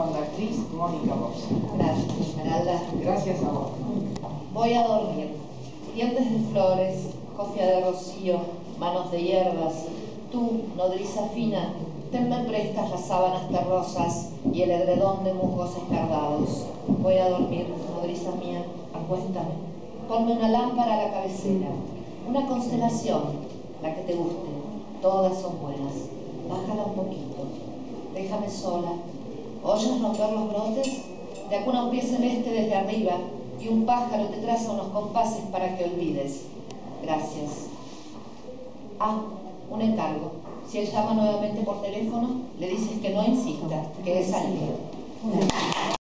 con la actriz Mónica Bosch. Gracias, Esmeralda. Gracias a vos. Voy a dormir. Dientes de flores, cofia de rocío, manos de hierbas. Tú, nodriza fina, tenme prestas las sábanas terrosas y el edredón de musgos escardados. Voy a dormir, nodriza mía, acuéstame. Ponme una lámpara a la cabecera, una constelación, la que te guste. Todas son buenas. Bájala un poquito. Déjame sola. ¿Oyes romper los brotes? De acuna un pie celeste desde arriba y un pájaro te traza unos compases para que olvides. Gracias. Ah, un encargo. Si él llama nuevamente por teléfono, le dices que no insista, que he salido.